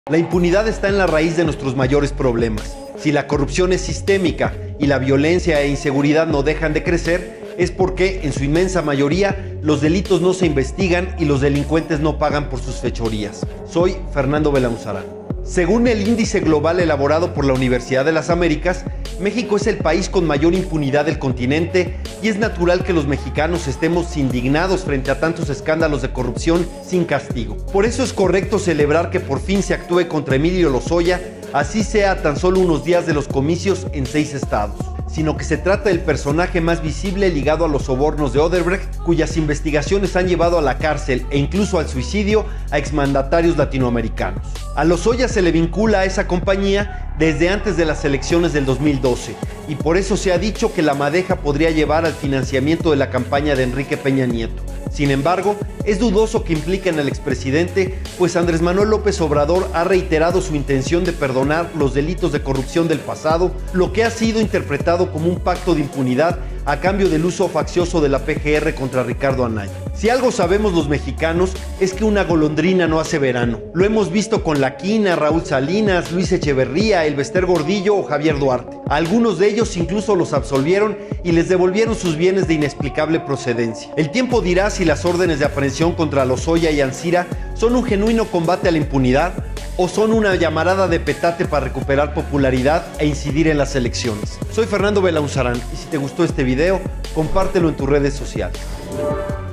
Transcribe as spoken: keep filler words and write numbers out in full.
La impunidad está en la raíz de nuestros mayores problemas. Si la corrupción es sistémica y la violencia e inseguridad no dejan de crecer, es porque, en su inmensa mayoría, los delitos no se investigan y los delincuentes no pagan por sus fechorías. Soy Fernando Belaunzarán. Según el índice global elaborado por la Universidad de las Américas, México es el país con mayor impunidad del continente y es natural que los mexicanos estemos indignados frente a tantos escándalos de corrupción sin castigo. Por eso es correcto celebrar que por fin se actúe contra Emilio Lozoya, así sea a tan solo unos días de los comicios en seis estados, sino que se trata del personaje más visible ligado a los sobornos de Odebrecht, cuyas investigaciones han llevado a la cárcel e incluso al suicidio a exmandatarios latinoamericanos. A Lozoya se le vincula a esa compañía desde antes de las elecciones del dos mil doce, y por eso se ha dicho que la madeja podría llevar al financiamiento de la campaña de Enrique Peña Nieto. Sin embargo, es dudoso que impliquen al expresidente, pues Andrés Manuel López Obrador ha reiterado su intención de perdonar los delitos de corrupción del pasado, lo que ha sido interpretado como un pacto de impunidad a cambio del uso faccioso de la P G R contra Ricardo Anaya. Si algo sabemos los mexicanos es que una golondrina no hace verano. Lo hemos visto con La Quina, Raúl Salinas, Luis Echeverría, Elbester Gordillo o Javier Duarte. A algunos de ellos incluso los absolvieron y les devolvieron sus bienes de inexplicable procedencia. El tiempo dirá si las órdenes de aprehensión contra Lozoya y Ancira son un genuino combate a la impunidad o son una llamarada de petate para recuperar popularidad e incidir en las elecciones. Soy Fernando Belaunzarán y si te gustó este video, compártelo en tus redes sociales.